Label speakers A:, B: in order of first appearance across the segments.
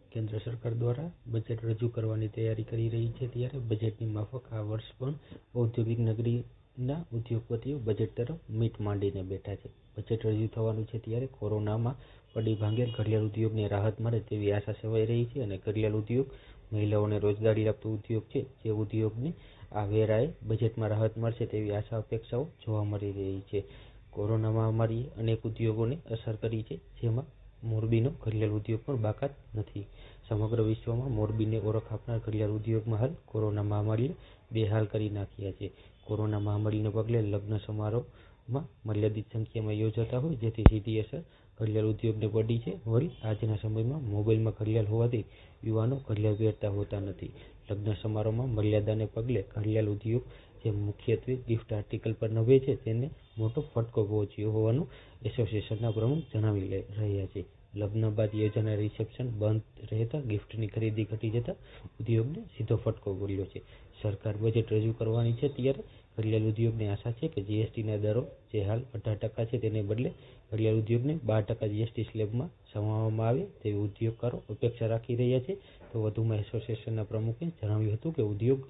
A: કેન્દ્ર સરકાર દ્વારા બજેટ રજૂ કરવાની તૈયારી કરી રહી છે, ત્યારે બજેટની માફક આ વર્ષ પણ ઔદ્યોગિક નગરીના ઉદ્યોગપતિઓ બજેટ તરફ મીટ માંડીને બેઠા છે. બજેટ રજૂ થવાનું છે ત્યારે કોરોનામાં પડી ભાંગેલ ઘડિયાળ ઉદ્યોગને રાહત મળે તેવી આશા સેવાઈ રહી છે અને ઘડિયાળ ઉદ્યોગ મહિલાઓને રોજગારી આપતો ઉદ્યોગ છે, જે ઉદ્યોગને આ વેરાએ બજેટમાં રાહત મળશે તેવી આશા અપેક્ષાઓ જોવા મળી રહી છે. કોરોના મહામારીએ અનેક ઉદ્યોગોને અસર કરી છે, જેમાં મોરબીનો ઘડિયાળ ઉદ્યોગ પણ બાકાત નથી. સમગ્ર વિશ્વમાં મોરબીને ઓળખ આપનાર ઘડિયાળ ઉદ્યોગમાં હાલ કોરોના મહામારીએ બેહાલ કરી નાખ્યા છે. કોરોના મહામારીને પગલે લગ્ન સમારોહમાં મર્યાદિત સંખ્યામાં યોજાતા હોય, જેથી સીધી અસર ઘડિયાળ ઉદ્યોગને પડી છે. વળી આજના સમયમાં મોબાઈલમાં ઘડિયાળ હોવાથી યુવાનો ઘડિયાળ પહેરતા હોતા નથી. લગ્ન સમારોહમાં મર્યાદાને પગલે ઘડિયાળ ઉદ્યોગ જે મુખ્યત્વે ગિફ્ટ આર્ટિકલ પર નભે છે, તેને મોટો ફટકો પહોંચ્યો હોવાનું એસોસિએશનના પ્રમુખ જણાવી રહ્યા છે. લગ્ન બાદ યોજાનાર રિસેપ્શન બંધ રહેતા ગિફ્ટની ખરીદી ઘટી જતા ઉદ્યોગને સીધો ફટકો પડ્યો છે. સરકાર બજેટ રજૂ કરવાની છે ત્યારે ઘડિયાળ ઉદ્યોગને આશા છે કે જીએસટીના દરો જે હાલ 18% છે તેને બદલે ઘડિયાળ ઉદ્યોગને 12% જીએસટી સ્લેબમાં સમાવવામાં આવે તેવી ઉદ્યોગકારો અપેક્ષા રાખી રહ્યા છે. તો વધુમાં એસોસિએશનના પ્રમુખે જણાવ્યું હતું કે ઉદ્યોગ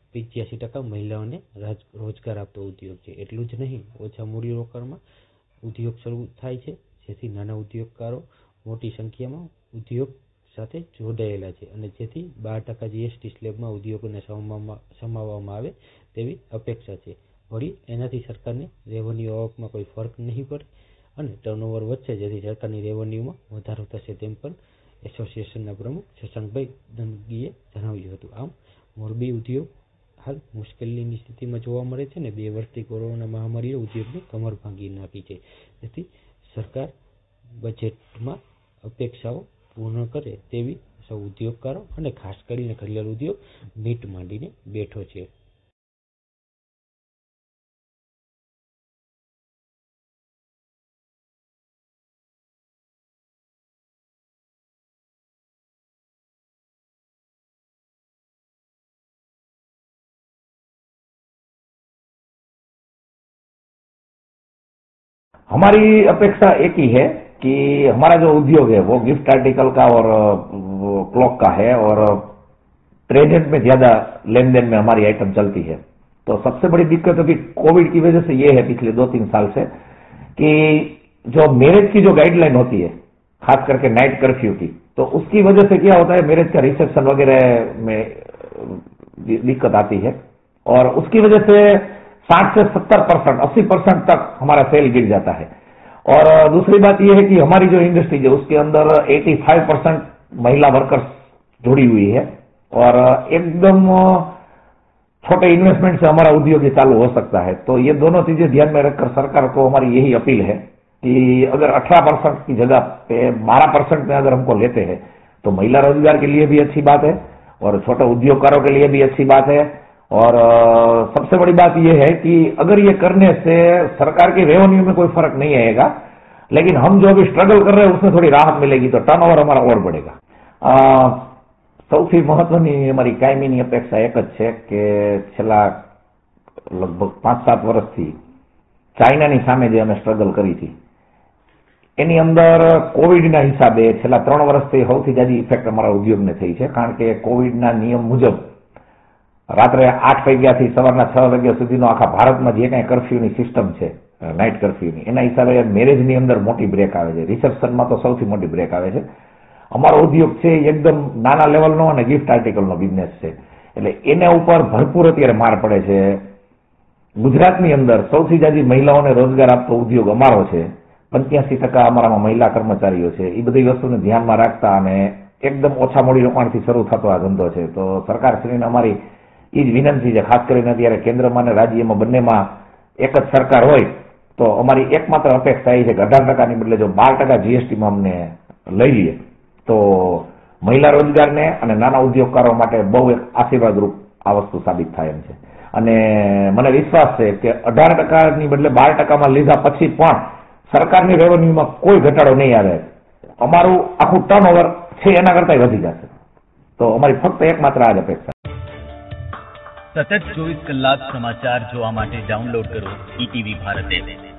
A: 85% મહિલાઓને રોજગાર આપતો ઉદ્યોગ છે. એટલું જ નહીં, ઓછા મૂડીરોકાણમાં ઉદ્યોગ શરૂ થાય છે, જેથી નાના ઉદ્યોગકારો મોટી સંખ્યામાં ઉદ્યોગ સાથે જોડાયેલા છે અને જેથી 12% જીએસટી સ્લેબમાં ઉદ્યોગોને સમાવવામાં આવે તેવી અપેક્ષા છે. વળી એનાથી સરકારને રેવન્યુ આવકમાં કોઈ ફરક નહીં પડે અને ટર્નઓવર વધશે, જેથી સરકારની રેવન્યુમાં વધારો થશે, તેમ પણ એસોસિએશનના પ્રમુખ શશાંકભાઈ દંગીએ જણાવ્યું હતું. આમ મોરબી ઉદ્યોગ હાલ મુશ્કેલીની સ્થિતિમાં જોવા મળે છે અને 2 વર્ષથી કોરોના મહામારીએ ઉદ્યોગની કમર ભાંગી નાખી છે. તેથી સરકાર બજેટમાં અપેક્ષાઓ પૂર્ણ કરે તેવી સૌ ઉદ્યોગકારો અને ખાસ કરીને ઘડિયાળ ઉદ્યોગ મીટ માંડીને બેઠો છે.
B: हमारी अपेक्षा एक ही है कि हमारा जो उद्योग है वो गिफ्ट आर्टिकल का और क्लॉक का है और ट्रेडेड में ज्यादा लेन देन में हमारी आइटम चलती है. तो सबसे बड़ी दिक्कत अभी कोविड की वजह से ये है पिछले 2-3 साल से कि जो मैरिज की जो गाइडलाइन होती है, खास करके नाइट कर्फ्यू की, तो उसकी वजह से क्या होता है, मैरिज का रिसेप्शन वगैरह में दिक्कत आती है और उसकी वजह से 60 से 70%, 80% तक हमारा सेल गिर जाता है. और दूसरी बात यह है कि हमारी जो इंडस्ट्री है उसके अंदर 85% महिला वर्कर्स जुड़ी हुई है और एकदम छोटे इन्वेस्टमेंट से हमारा उद्योग ये चालू हो सकता है. तो ये दोनों चीजें ध्यान में रखकर सरकार को हमारी यही अपील है कि अगर 18% की जगह पे 12% में अगर हमको लेते हैं तो महिला रोजगार के लिए भी अच्छी बात है और छोटे उद्योगकारों के लिए भी अच्छी बात है. और सबसे बड़ी बात यह है कि अगर ये करने से सरकार के रेवेन्यू में कोई फर्क नहीं आएगा, लेकिन हम जो अभी स्ट्रगल कर रहे हैं उसमें थोड़ी राहत मिलेगी, तो टर्नओवर हमारा और बढ़ेगा. સૌથી મહત્વની અમારી કાયમીની અપેક્ષા એક જ છે કે છેલ્લા લગભગ 5-7 વર્ષથી ચાઇનાની સામે જે અમે સ્ટ્રગલ કરી હતી એની અંદર કોવિડના હિસાબે છેલ્લા 3 વર્ષથી સૌથી જાજી ઇફેક્ટ અમારા ઉદ્યોગને થઈ છે. કારણ કે કોવિડના નિયમ મુજબ રાત્રે 8 વાગ્યાથી સવારના 6 વાગ્યા સુધીનો આખા ભારતમાં જે કાંઈ કર્ફ્યુની સિસ્ટમ છે, નાઇટ કર્ફ્યુની, એના હિસાબે મેરેજની અંદર મોટી બ્રેક આવે છે, રિસેપ્શનમાં તો સૌથી મોટી બ્રેક આવે છે. અમારો ઉદ્યોગ છે એકદમ નાના લેવલનો અને ગિફ્ટ આર્ટિકલનો બિઝનેસ છે, એટલે એના ઉપર ભરપૂર અત્યારે માર પડે છે. ગુજરાતની અંદર સૌથી જાજી મહિલાઓને રોજગાર આપતો ઉદ્યોગ અમારો છે. 85% અમારામાં મહિલા કર્મચારીઓ છે. એ બધી વસ્તુને ધ્યાનમાં રાખતા અને એકદમ ઓછા મૂડી રોકાણથી શરૂ થતો આ ધંધો છે. તો સરકારશ્રીને અમારી એ જ વિનંતી છે, ખાસ કરીને અત્યારે કેન્દ્રમાં અને રાજ્યમાં બંનેમાં એક જ સરકાર હોય તો અમારી એકમાત્ર અપેક્ષા એ છે કે 18%ની બદલે જો 12% જીએસટીમાં અમને લઈ લઈએ તો મહિલા રોજગારને અને નાના ઉદ્યોગકારો માટે બહુ એક આશીર્વાદરૂપ આ વસ્તુ સાબિત થાય એમ છે. અને મને વિશ્વાસ છે કે 18%ની બદલે 12%માં લીધા પછી પણ સરકારની રેવન્યુમાં કોઈ ઘટાડો નહીં આવે. અમારું આખું ટર્નઓવર છે એના કરતા વધી જશે. તો અમારી ફક્ત એકમાત્ર આ જ અપેક્ષા.
C: સતત 24 કલાક સમાચાર જોવા માટે ડાઉનલોડ કરો ઈટીવી ભારત એપ.